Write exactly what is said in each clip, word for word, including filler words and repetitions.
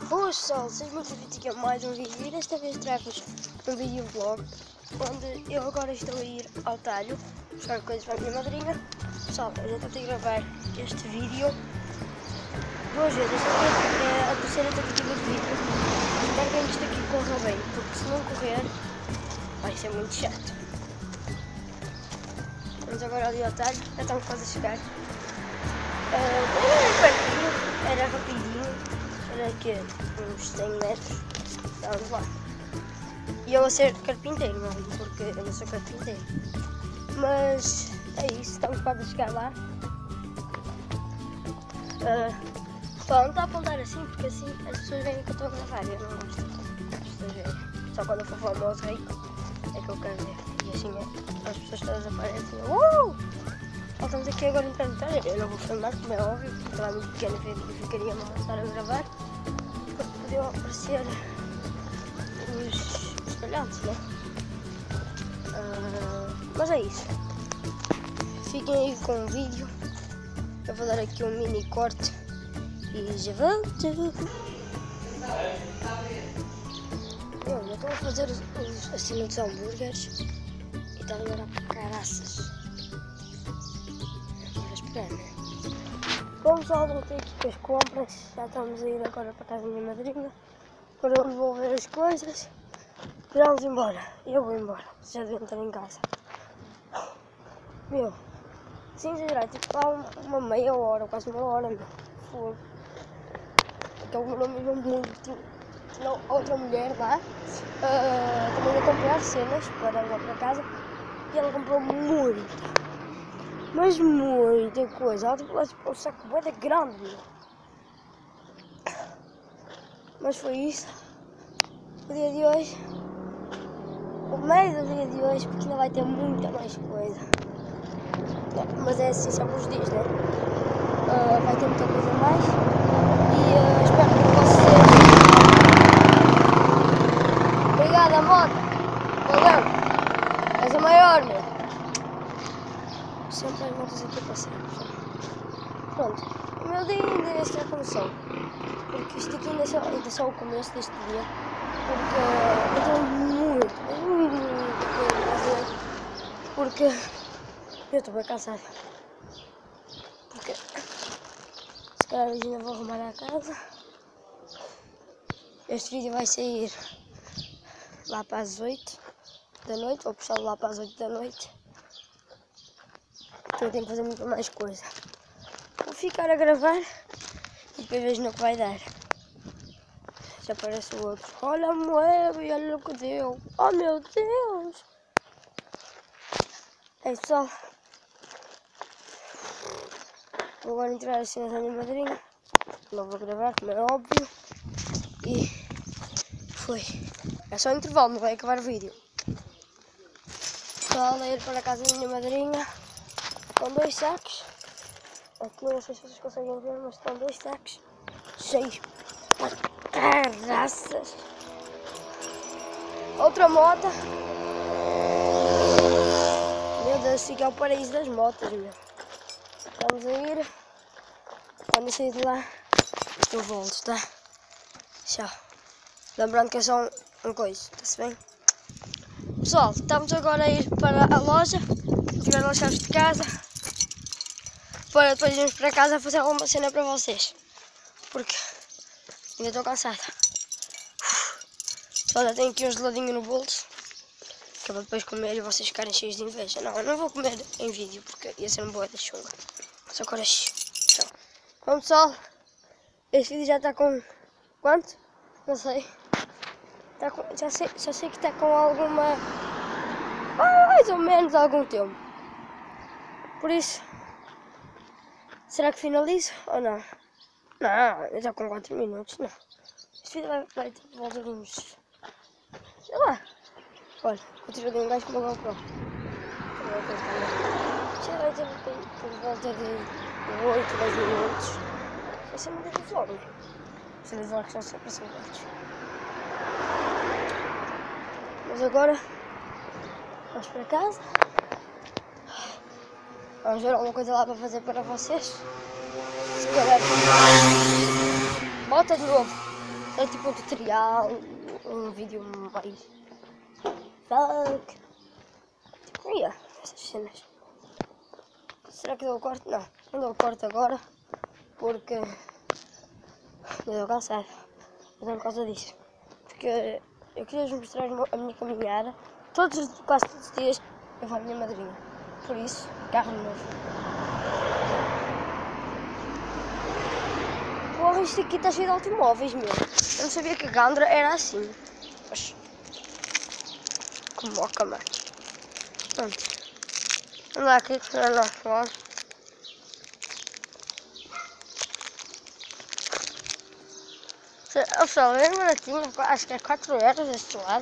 Boas pessoal, sejam muito bem-vindos aqui a mais um vídeo e desta vez trago-vos um vídeo vlog onde eu agora estou a ir ao talho buscar coisas para a minha madrinha. Pessoal, eu já estou a gravar este vídeo duas vezes, esta é a terceira tentativa de vídeo. Espero que isto aqui corra bem, porque se não correr vai ser muito chato. Vamos agora ali ao talho, já estamos quase a chegar. Uh, era pertinho, era rapidinho. Era aqui uns cem metros, vamos lá. E eu a ser carpinteiro, não, porque eu não sou carpinteiro. Mas é isso, estamos quase a chegar lá. Uh, só não está a apontar assim, porque assim as pessoas veem que eu estou a gravar. Eu não gosto das pessoas verem. Só quando eu for para o modo rei é que eu quero ver. E assim é, as pessoas todas aparecem. Uh! Estamos aqui agora em carpinteiro. Eu não vou filmar, como é óbvio, porque estava muito pequeno e ficaria mal estar a gravar. Podiam aparecer os espalhados, né? Uh, mas é isso. Fiquem aí com o vídeo. Eu vou dar aqui um mini corte e já volto. Eu já estou a fazer os, os, assim os hambúrgueres e está a demorar para caraças. Agora esperar, né? Bom pessoal, voltei aqui com as compras, já estamos a ir agora para a casa da minha madrinha para devolver as coisas e vamos embora. Eu vou embora, já devo estar em casa. Meu, sem exagerar, tipo há uma, uma meia hora, quase uma hora, meu. Fogo. Aquele meu nome é muito. Tinha outra mulher lá, uh, também a comprar cenas para levar para casa e ela comprou muito. Mas muita coisa, ela tipo, um saco bem grande, meu. Mas foi isso, o dia de hoje, o meio do dia de hoje, porque ainda vai ter muita mais coisa. É, mas é assim, só por os dias, né? Uh, vai ter muita coisa mais e uh, espero que vocês... Obrigada, moto, valeu, és a maior, meu. Sempre as motos aqui a passar. Pronto, o meu dia ainda está começou. Porque isto aqui ainda é só, ainda é só o começo deste dia. Porque eu tenho muito, muito coisa a fazer. Porque eu estou bem cansado. Porque se calhar hoje ainda vou arrumar a casa. Este vídeo vai sair lá para as oito da noite. Vou puxá-lo lá para as oito da noite. Então eu tenho que fazer muito mais coisa. Vou ficar a gravar e depois vejo no que vai dar. Já aparece o outro. Olha a moeda e olha o que deu. Oh meu Deus! É isso, pessoal. Vou agora entrar assim na minha madrinha. Não vou gravar, como é óbvio. E foi. É só intervalo, não vai acabar o vídeo. Pessoal, a ir para a casa da minha madrinha. Com dois sacos, aqui não sei se vocês conseguem ver, mas estão dois sacos cheios para caraças. Outra moto. Meu Deus, fica ao paraíso das motas, meu. Vamos a ir. Quando eu sair de lá, eu volto, tá? Tchau. Lembrando que é só um, um coisa, está-se bem? Pessoal, estamos agora a ir para a loja, tirar as chaves de casa. Para depois irmos para casa fazer alguma cena para vocês. Porque ainda estou cansada. Só já tenho aqui um geladinho no bolso. Que é para depois comer e vocês ficarem cheios de inveja. Não, eu não vou comer em vídeo porque ia ser um boa da chunga. Só agora tchau. Bom pessoal, este vídeo já está com quanto? Não sei. Está com... já, sei já sei que está com alguma... mais ou menos algum tempo. Por isso... será que finalizo ou não? Não, eu já com quatro minutos, não. Este vídeo vai, vai ter volta de uns... sei lá. Olha, eu tive ali um gajo com uma GoPro. Já vai ter por, por volta de oito, dez minutos. Vai ser muito vlog. Se eles vlogs são sempre assim grandes. Mas agora... vamos para casa. Vamos ver alguma coisa lá para fazer para vocês. Se calhar... volta de novo. É tipo um tutorial, um vídeo mais... Fuck. Ia, essas cenas. Será que dou corte? Não, não dou corte agora. Porque... eu estou cansado. Mas não é por causa disso. Porque eu queria vos mostrar a minha caminhada. Todos os, quase todos os dias eu vou à minha madrinha. Por isso, carro novo. Porra, isto aqui está cheio de automóveis, meu. Eu não sabia que a Gandra era assim. Mas... que moca, mano. Pronto. Vamos lá aqui, para lá fora. O pessoal, é baratinho, acho que é quatro euros este lado.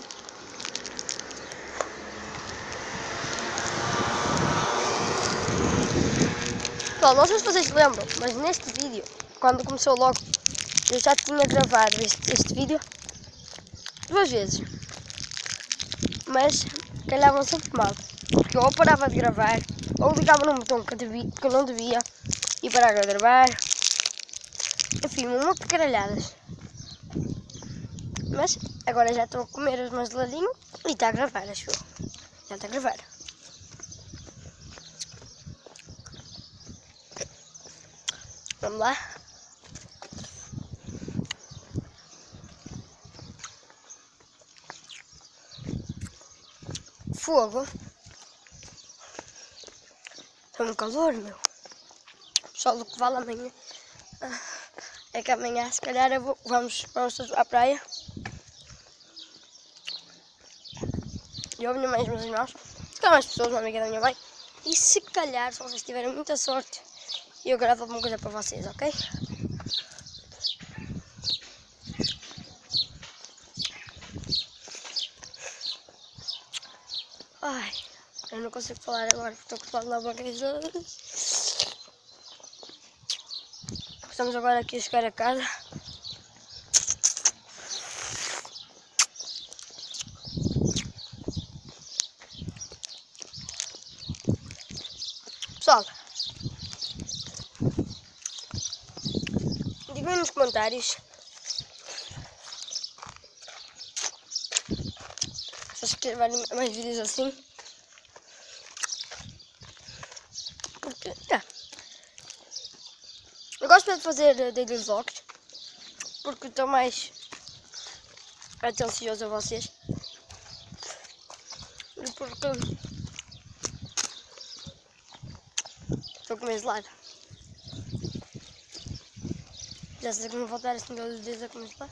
Pessoal, não sei se vocês se lembram, mas neste vídeo, quando começou logo, eu já tinha gravado este, este vídeo duas vezes. Mas calhavam sempre mal, porque eu ou parava de gravar, ou ligava num botão que eu, devia, que eu não devia, e parava de gravar. Enfim, uma de caralhadas. Mas agora já estou a comer os meus geladinhos e está a gravar, acho eu. Já está a gravar. Vamos lá. Fogo. Está um calor, meu. Só do que vale amanhã. É que amanhã, se calhar, eu vou, vamos, vamos todos à praia. Eu, a minha mãe e os meus irmãos. Se calhar mais pessoas, uma amiga da minha mãe. E se calhar, se vocês tiverem muita sorte, eu gravo alguma coisa para vocês, ok? Ai, eu não consigo falar agora porque estou com o na boca. Estamos agora aqui a chegar a casa. Pessoal, digam nos comentários se vocês querem mais vídeos assim. Porque, é. Eu gosto de fazer daily vlogs porque estou mais atencioso a vocês. E porque estou a comer gelado. Já sei que não vou voltar assim todos os dias a comer gelado.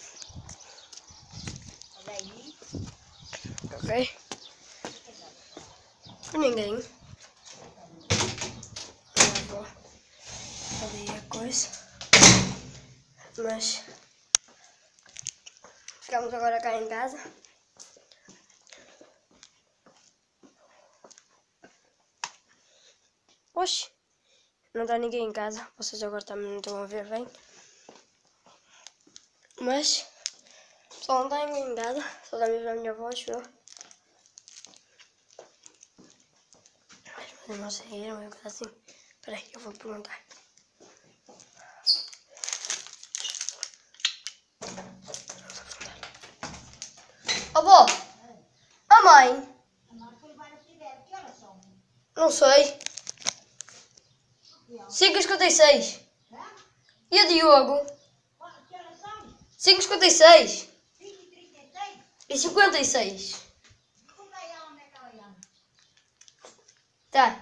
Ok? Por ninguém. Já vou fazer a coisa. Mas ficamos agora cá em casa. Oxi, não está ninguém em casa. Vocês agora também não estão a ver bem. Mas só não está ninguém em casa. Só está mesmo a minha voz, viu? Mas não saíram, eu assim. Espera aí, eu vou perguntar. Ó vó! A mãe! Não sei. cinco e cinquenta e seis. E a Diogo? cinco e cinquenta e seis. E cinquenta e seis. Tá.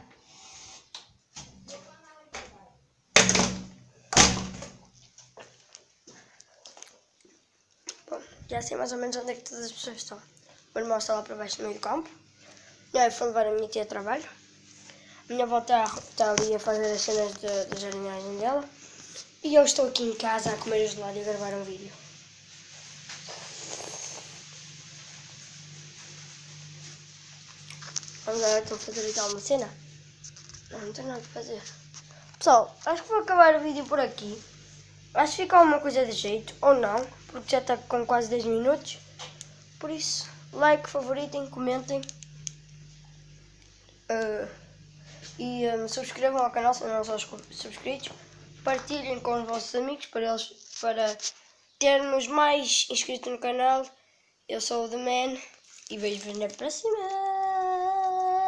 Bom, já sei mais ou menos onde é que todas as pessoas estão. O meu irmão está lá para baixo no meio do campo. Minha mãe foi levar a minha tia a trabalho. A minha avó está, está ali a fazer as cenas de, de jardinagem dela. E eu estou aqui em casa a comer gelado e a gravar um vídeo. Vamos agora então fazer aqui alguma cena? Não, não tenho nada para fazer. Pessoal, acho que vou acabar o vídeo por aqui. Acho que fica alguma coisa de jeito, ou não, porque já está com quase dez minutos. Por isso, like, favoritem, comentem. Uh, e um, subscrevam ao canal se não são subscritos. Partilhem com os vossos amigos para eles, para termos mais inscritos no canal. Eu sou o The Man e vejo-vos na próxima.